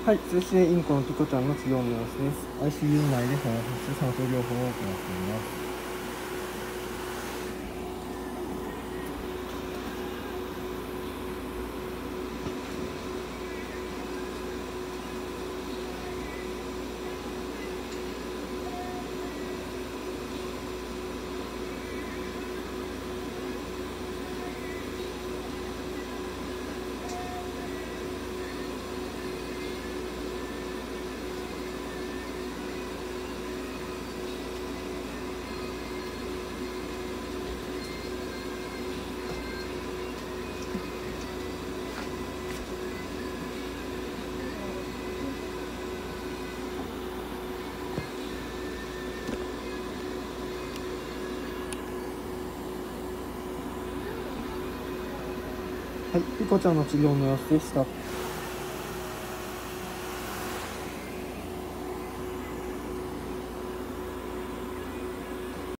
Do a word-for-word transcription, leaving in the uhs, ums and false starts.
はい、通信インコのピコちゃんの治療の様子です。アイシーユー 内で保温して酸素療法を行っています。はい、ピコちゃんの治療の様子でした。